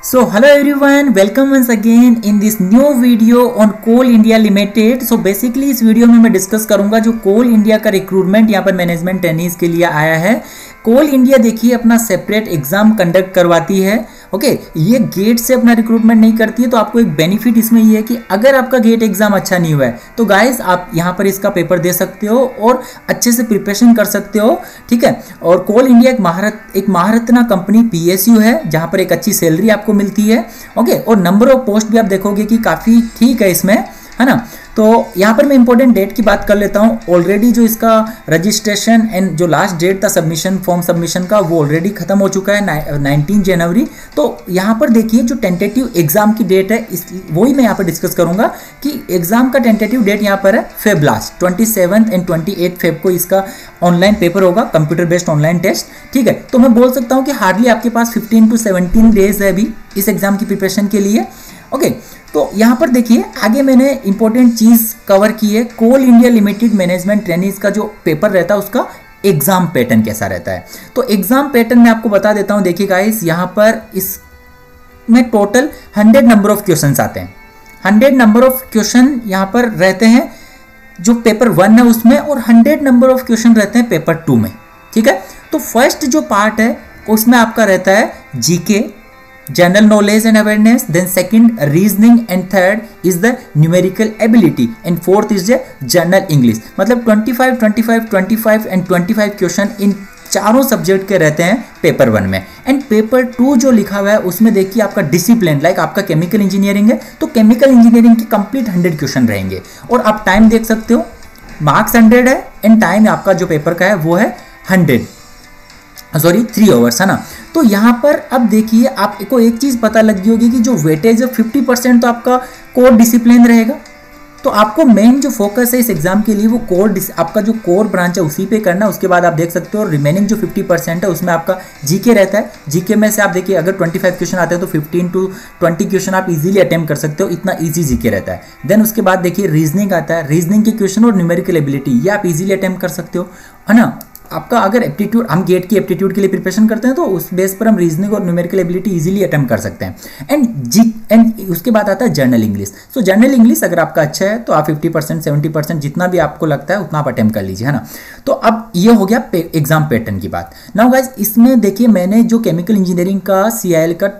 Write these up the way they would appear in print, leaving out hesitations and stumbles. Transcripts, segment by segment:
So hello everyone, welcome once again in this new video on coal India limited. So basically इस video में मैं discuss करूंगा जो कोल India का recruitment यहाँ पर मैनेजमेंट ट्रेनीज के लिए आया है। कोल इंडिया देखिए अपना सेपरेट एग्जाम कंडक्ट करवाती है। ओके, ये गेट से अपना रिक्रूटमेंट नहीं करती है, तो आपको एक बेनिफिट इसमें ये है कि अगर आपका गेट एग्जाम अच्छा नहीं हुआ है तो गाइस आप यहाँ पर इसका पेपर दे सकते हो और अच्छे से प्रिपरेशन कर सकते हो। ठीक है, और कोल इंडिया एक महारत्ना कंपनी पीएसयू है जहाँ पर एक अच्छी सैलरी आपको मिलती है। ओके, और नंबर ऑफ पोस्ट भी आप देखोगे कि काफ़ी ठीक है इसमें, है ना। तो यहाँ पर मैं इंपॉर्टेंट डेट की बात कर लेता हूँ। ऑलरेडी जो इसका रजिस्ट्रेशन एंड जो लास्ट डेट था सबमिशन फॉर्म सबमिशन का वो ऑलरेडी खत्म हो चुका है 19 जनवरी। तो यहाँ पर देखिए जो टेंटेटिव एग्जाम की डेट है वही मैं यहाँ पर डिस्कस करूंगा कि एग्जाम का टेंटेटिव डेट यहाँ पर है फेब लास्ट 27 एंड 28 फेब को इसका ऑनलाइन पेपर होगा, कंप्यूटर बेस्ड ऑनलाइन टेस्ट। ठीक है, तो मैं बोल सकता हूँ कि हार्डली आपके पास 15 to 17 डेज है अभी इस एग्जाम की प्रिपरेशन के लिए। ओके, तो यहाँ पर देखिए आगे मैंने इंपॉर्टेंट चीज कवर की है। Coal India limited management trainees का जो पेपर रहता है उसका एग्जाम पैटर्न कैसा रहता है। तो एग्जाम पैटर्न मैं आपको बता देता हूँ। देखिए गाइस, यहाँ पर इसमें टोटल 100 नंबर ऑफ क्वेश्चंस आते हैं। 100 नंबर ऑफ क्वेश्चन यहाँ पर रहते हैं जो पेपर 1 है उसमें, और 100 नंबर ऑफ क्वेश्चन रहते हैं पेपर 2 में। ठीक है, तो फर्स्ट जो पार्ट है उसमें आपका रहता है GK, general knowledge and awareness, then second reasoning and third is the numerical ability and fourth is the general English. मतलब 25 25 25 एंड 25 क्वेश्चन इन चारों सब्जेक्ट के रहते हैं पेपर 1 में। एंड पेपर 2 जो लिखा हुआ है उसमें देखिए आपका डिसिप्लिन, लाइक आपका केमिकल इंजीनियरिंग है तो केमिकल इंजीनियरिंग की कंप्लीट 100 क्वेश्चन रहेंगे। और आप टाइम देख सकते हो, मार्क्स 100 है एंड टाइम आपका जो पेपर का है वो है 3 आवर्स, है ना। तो यहाँ पर अब देखिए आपको एक चीज पता लगी होगी कि जो वेटेज है 50% तो आपका कोर डिसिप्लिन रहेगा। तो आपको मेन जो फोकस है इस एग्जाम के लिए वो आपका जो कोर ब्रांच है उसी पे करना है। उसके बाद आप देख सकते हो रिमेनिंग जो 50% है उसमें आपका जीके रहता है। जीके में से आप देखिए अगर 25 क्वेश्चन आते हैं तो 15 to 20 क्वेश्चन आप इजीली अटेम्प्ट कर सकते हो, इतना इजी जीके रहता है। देन उसके बाद देखिए रीजनिंग आता है, रीजनिंग के क्वेश्चन और न्यूमेरिकल एबिलिटी ये आप इजीली अटेम्प्ट कर सकते हो, है ना। आपका अगर एप्टीट्यूड, हम गेट की एप्टीट्यूड के लिए प्रिपरेशन करते हैं तो उस बेस पर हम रीजनिंग और न्यूमेरिकल एबिलिटी इजीली अटेम्प्ट कर सकते हैं। एंड उसके बाद आता है general English. So general English अगर आपका अच्छा है तो आप 50% 70% जितना भी आपको लगता है उतना आप अटेम्प्ट कर लीजिए, है ना। तो अब ये हो गया एग्जाम पैटर्न की बात। नाउ गाइस, इसमें देखिए मैंने जो केमिकल इंजीनियरिंग का CIL का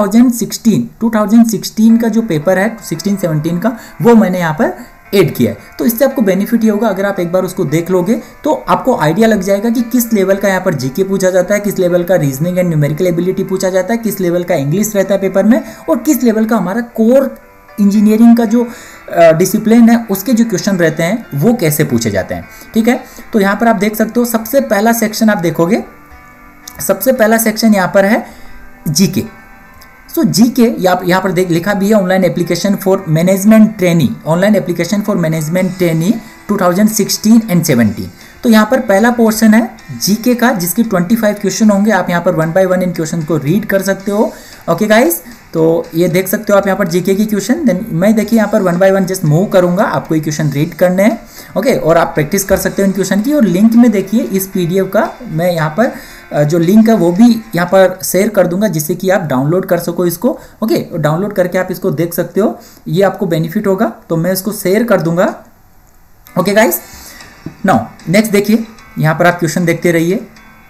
2016 का जो पेपर है 16-17 का वो मैंने यहाँ पर ऐड किया है। तो इससे आपको बेनिफिट ये होगा, अगर आप एक बार उसको देख लोगे तो आपको आइडिया लग जाएगा कि किस लेवल का यहाँ पर जीके पूछा जाता है, किस लेवल का रीजनिंग एंड न्यूमेरिकल एबिलिटी पूछा जाता है, किस लेवल का इंग्लिश रहता है पेपर में, और किस लेवल का हमारा कोर इंजीनियरिंग का जो डिसिप्लिन है उसके जो क्वेश्चन रहते हैं वो कैसे पूछे जाते हैं। ठीक है, तो यहाँ पर आप देख सकते हो सबसे पहला सेक्शन आप देखोगे, सबसे पहला सेक्शन यहाँ पर है जीके। सो जीके यहाँ पर देख लिखा भी है online application for management trainee, online application for management trainee 2016 and 17। तो यहाँ पर पहला पोर्शन है जीके का जिसके 25 क्वेश्चन होंगे। आप यहाँ पर 1 by 1 इन क्वेश्चन को रीड कर सकते हो। ओके गाइस, तो ये देख सकते हो आप यहाँ पर जीके की क्वेश्चन। देन मैं देखिए यहाँ पर 1 by 1 जस्ट मूव करूंगा, आपको ये क्वेश्चन रीड करने हैं। ओके, और आप प्रैक्टिस कर सकते हो इन क्वेश्चन की। और लिंक में देखिए इस PDF का मैं यहाँ पर जो लिंक है वो भी यहाँ पर शेयर कर दूंगा जिससे कि आप डाउनलोड कर सको इसको। ओके, डाउनलोड करके आप इसको देख सकते हो, ये आपको बेनिफिट होगा, तो मैं इसको शेयर कर दूंगा। ओके गाइस, नाउ नेक्स्ट देखिए, यहाँ पर आप क्वेश्चन देखते रहिए।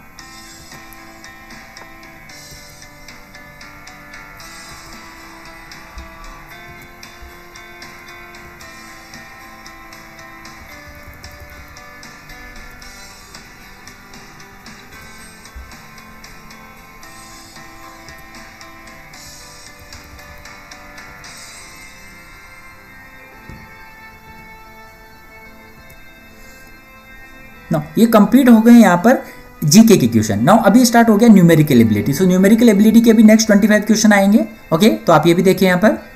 नाउ ये कंप्लीट हो गए यहाँ पर जीके के क्वेश्चन। नाउ अभी स्टार्ट हो गया numerical ability. So numerical ability के भी नेक्स्ट 25 क्वेश्चन आएंगे। ओके, तो आप ये भी देखिए यहाँ पर।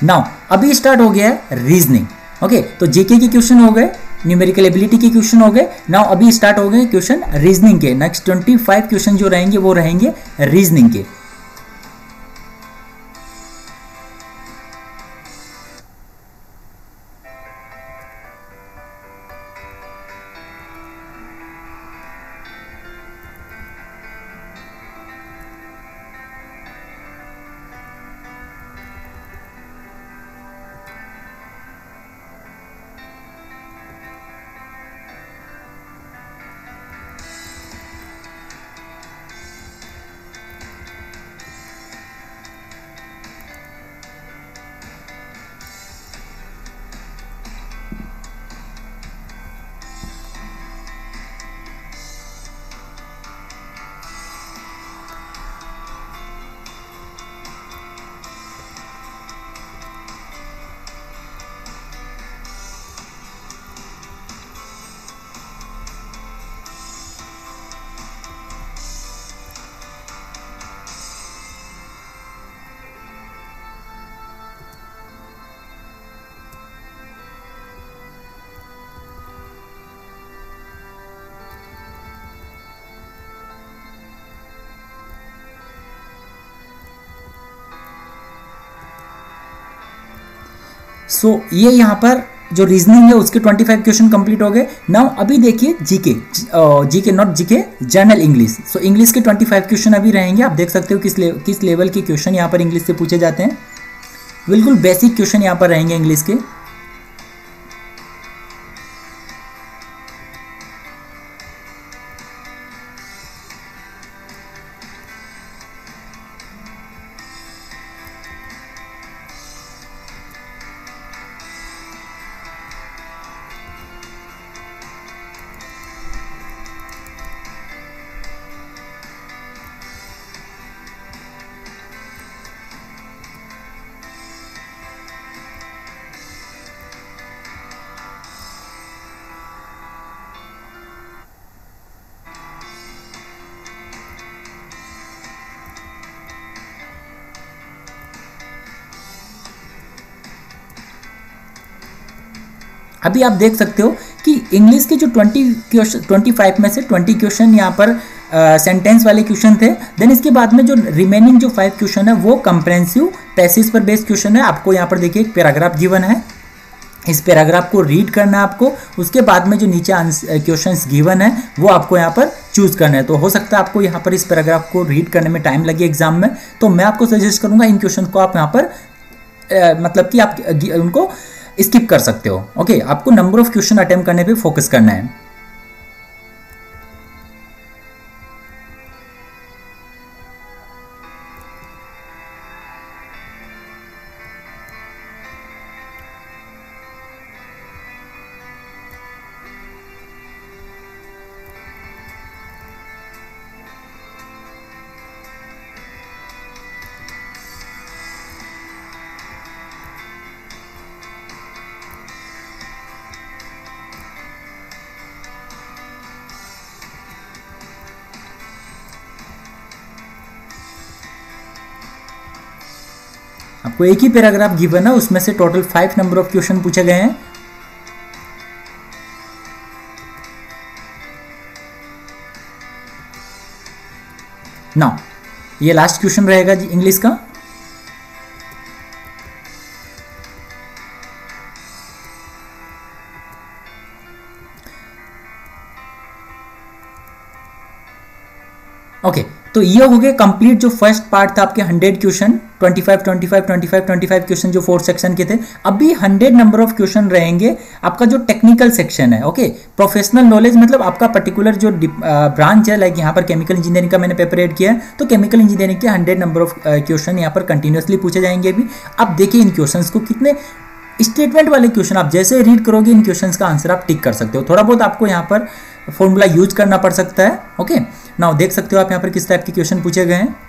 नाउ अभी स्टार्ट हो गया है रीजनिंग। ओके, तो जीके के क्वेश्चन हो गए, न्यूमेरिकल एबिलिटी के क्वेश्चन हो गए। नाउ अभी स्टार्ट हो गए क्वेश्चन रीजनिंग के। नेक्स्ट 25 क्वेश्चन जो रहेंगे वो रहेंगे रीजनिंग के। सो ये यहाँ पर जो रीजनिंग है उसके 25 क्वेश्चन कंप्लीट हो गए। नाउ अभी देखिए GK, GK not GK, general English. So English के 25 क्वेश्चन अभी रहेंगे। आप देख सकते हो किस लेवल के क्वेश्चन यहाँ पर इंग्लिश से पूछे जाते हैं। बिल्कुल बेसिक क्वेश्चन यहाँ पर रहेंगे इंग्लिश के। अभी आप देख सकते हो कि इंग्लिश के जो 25 में से 20 क्वेश्चन यहाँ पर सेंटेंस वाले क्वेश्चन थे। देन इसके बाद में जो रिमेनिंग जो 5 क्वेश्चन है वो कंप्रेहेंसिव पैसेज पर बेस्ड क्वेश्चन है। आपको यहाँ पर देखिए एक पैराग्राफ गिवन है, इस पैराग्राफ को रीड करना है आपको। उसके बाद में जो नीचे क्वेश्चंस गिवन है वो आपको यहाँ पर चूज करना है। तो हो सकता है आपको यहाँ पर इस पैराग्राफ को रीड करने में टाइम लगे एग्जाम में, तो मैं आपको सजेस्ट करूंगा इन क्वेश्चन को आप यहाँ पर मतलब कि आप उनको स्किप कर सकते हो। ओके, आपको नंबर ऑफ क्वेश्चन अटेम्प्ट करने पे फोकस करना है। आपको एक ही पैराग्राफ गिवन है, उसमें से टोटल 5 नंबर ऑफ क्वेश्चन पूछे गए हैं। नाउ ये लास्ट क्वेश्चन रहेगा जी इंग्लिश का। ओके, तो ये हो गए कंप्लीट जो फर्स्ट पार्ट था आपके 100 क्वेश्चन, 25 क्वेश्चन जो 4 सेक्शन के थे। अभी 100 नंबर ऑफ क्वेश्चन रहेंगे आपका जो टेक्निकल सेक्शन है। ओके, प्रोफेशनल नॉलेज मतलब आपका पर्टिकुलर जो ब्रांच है, लाइक यहाँ पर केमिकल इंजीनियरिंग का मैंने पेपर ऐड किया है, तो केमिकल इंजीनियरिंग के 100 नंबर ऑफ क्वेश्चन यहाँ पर कंटिन्यूसली पूछे जाएंगे। अभी अब देखिए इन क्वेश्चन को, कितने स्टेटमेंट वाले क्वेश्चन आप जैसे रीड करोगे इन क्वेश्चंस का आंसर आप टिक कर सकते हो। थोड़ा बहुत आपको यहाँ पर फॉर्मूला यूज करना पड़ सकता है। ओके, नाउ देख सकते हो आप यहाँ पर किस टाइप के क्वेश्चन पूछे गए हैं।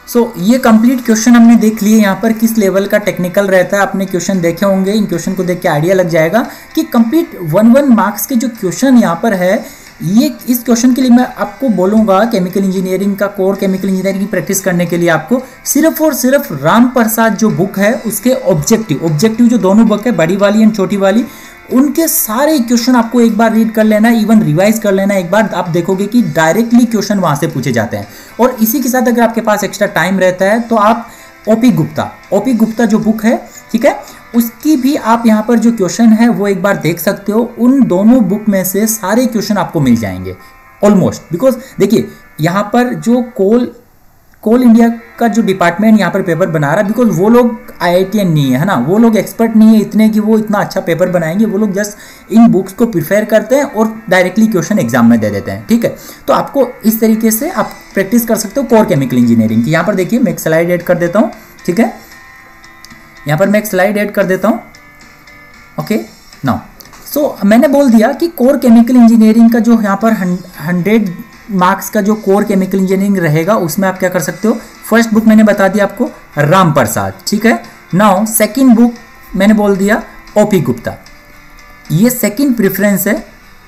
सो ये कंप्लीट क्वेश्चन हमने देख लिए। यहाँ पर किस लेवल का टेक्निकल रहता है आपने क्वेश्चन देखे होंगे। इन क्वेश्चन को देख के आइडिया लग जाएगा कि कंप्लीट 1 मार्क्स के जो क्वेश्चन यहाँ पर है, ये इस क्वेश्चन के लिए मैं आपको बोलूँगा केमिकल इंजीनियरिंग का कोर केमिकल इंजीनियरिंग की प्रैक्टिस करने के लिए आपको सिर्फ और सिर्फ राम प्रसाद जो बुक है उसके ऑब्जेक्टिव जो दोनों बुक है, बड़ी वाली एंड छोटी वाली, उनके सारे क्वेश्चन आपको एक बार रीड कर लेना है, इवन रिवाइज कर लेना है एक बार। आप देखोगे कि डायरेक्टली क्वेश्चन वहाँ से पूछे जाते हैं। और इसी के साथ अगर आपके पास एक्स्ट्रा टाइम रहता है तो आप ओपी गुप्ता जो बुक है, ठीक है, उसकी भी आप यहाँ पर जो क्वेश्चन है वो एक बार देख सकते हो। उन दोनों बुक में से सारे क्वेश्चन आपको मिल जाएंगे ऑलमोस्ट। बिकॉज देखिए यहाँ पर जो कोल इंडिया का जो डिपार्टमेंट यहाँ पर पेपर बना रहा है, बिकॉज वो लोग IITian नहीं है ना, वो लोग एक्सपर्ट नहीं है इतने कि वो इतना अच्छा पेपर बनाएंगे। वो लोग जस्ट इन बुक्स को प्रिफेयर करते हैं और डायरेक्टली क्वेश्चन एग्जाम में दे देते हैं, ठीक है। तो आपको इस तरीके से आप प्रैक्टिस कर सकते हो कोर केमिकल इंजीनियरिंग की। यहाँ पर देखिए मैं एक स्लाइड ऐड कर देता हूँ, ठीक है, यहाँ पर मैं एक स्लाइड ऐड कर देता हूँ। ओके नाउ सो मैंने बोल दिया कि कोर केमिकल इंजीनियरिंग का जो यहाँ पर 100 मार्क्स का जो कोर केमिकल इंजीनियरिंग रहेगा उसमें आप क्या कर सकते हो। फर्स्ट बुक मैंने बता दिया आपको राम प्रसाद, ठीक है। नाउ सेकंड बुक मैंने बोल दिया ओपी गुप्ता, ये सेकंड प्रेफरेंस है।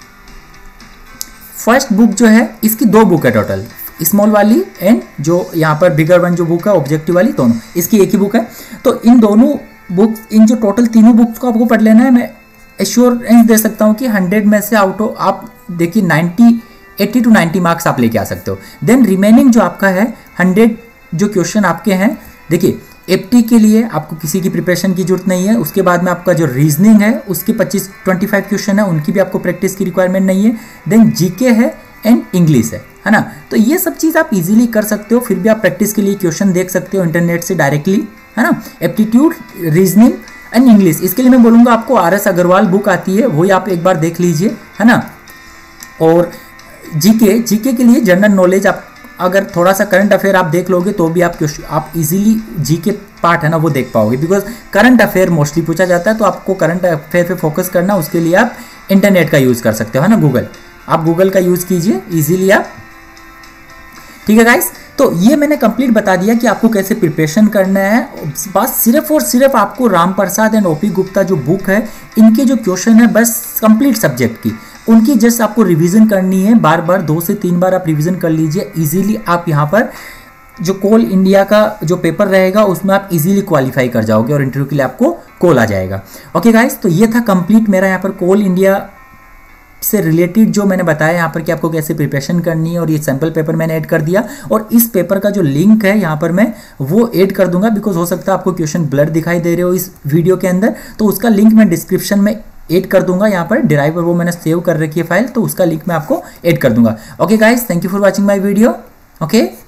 फर्स्ट बुक जो है इसकी 2 बुक है टोटल, स्मॉल वाली एंड जो यहाँ पर बिगर वन जो बुक है ऑब्जेक्टिव वाली, दोनों इसकी एक ही बुक है। तो इन दोनों बुक्स, इन जो टोटल तीनों बुक्स को आपको पढ़ लेना है। मैं एश्योरेंस दे सकता हूँ कि 100 में से आउट ऑफ आप देखिए 80 to 90 मार्क्स आप लेके आ सकते हो। देन रिमेनिंग जो आपका है 100 जो क्वेश्चन आपके हैं, देखिए एप्टी के लिए आपको किसी की प्रिपरेशन की जरूरत नहीं है। उसके बाद में आपका जो रीजनिंग है उसके 25 क्वेश्चन है, उनकी भी आपको प्रैक्टिस की रिक्वायरमेंट नहीं है। देन जीके है एंड इंग्लिश है ना। तो ये सब चीज़ आप इजीली कर सकते हो। फिर भी आप प्रैक्टिस के लिए क्वेश्चन देख सकते हो इंटरनेट से डायरेक्टली, है ना। एप्टीट्यूड, रीजनिंग एंड इंग्लिश, इसके लिए मैं बोलूँगा आपको RS अग्रवाल बुक आती है, वही आप एक बार देख लीजिए, है ना। और जीके के लिए जनरल नॉलेज, आप अगर थोड़ा सा करंट अफेयर आप देख लोगे तो भी आप इजीली जीके पार्ट है ना वो देख पाओगे। बिकॉज करंट अफेयर मोस्टली पूछा जाता है, तो आपको करंट अफेयर पे फोकस करना, उसके लिए आप इंटरनेट का यूज़ कर सकते हो, है ना। आप गूगल का यूज़ कीजिए इजीली आप, ठीक है गाइस। तो ये मैंने कंप्लीट बता दिया कि आपको कैसे प्रिपरेशन करना है। बस सिर्फ और सिर्फ आपको राम प्रसाद एंड ओपी गुप्ता जो बुक है, इनके जो क्वेश्चन है बस कंप्लीट सब्जेक्ट की, उनकी जस्ट आपको रिवीजन करनी है। बार बार 2 से 3 बार आप रिवीजन कर लीजिए। इजीली आप यहाँ पर जो कोल इंडिया का जो पेपर रहेगा उसमें आप इजीली क्वालिफाई कर जाओगे और इंटरव्यू के लिए आपको कॉल आ जाएगा। ओके गाइस, तो ये था कंप्लीट मेरा यहाँ पर कोल इंडिया से रिलेटेड जो मैंने बताया यहाँ पर कि आपको कैसे प्रिपरेशन करनी है। और ये सैम्पल पेपर मैंने ऐड कर दिया, और इस पेपर का जो लिंक है यहाँ पर मैं वो ऐड कर दूंगा। बिकॉज हो सकता है आपको क्वेश्चन ब्लर दिखाई दे रहे हो इस वीडियो के अंदर, तो उसका लिंक मैं डिस्क्रिप्शन में ऐड कर दूंगा। यहाँ पर ड्राइवर वो मैंने सेव कर रखी है फाइल, तो उसका लिंक मैं आपको ऐड कर दूंगा। Okay guys, thank you for watching my video. Okay.